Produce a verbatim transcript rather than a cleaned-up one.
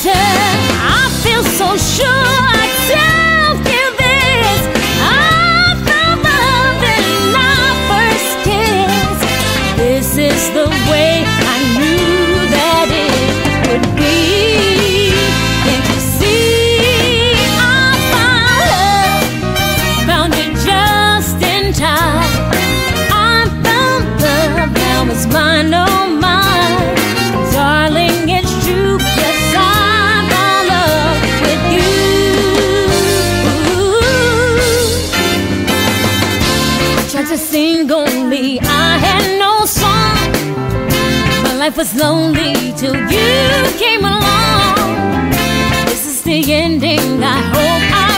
better. I feel so sure I tell you this. I found love in our first kiss. This is the way I knew that it would be. Can't you see? I found love, found it just in time. I found love, now it's mine, oh mine. Darling, it's true, yes, I found love with you. Tried to sing only, I had no song. My life was lonely till you came along. This is the ending, I hope I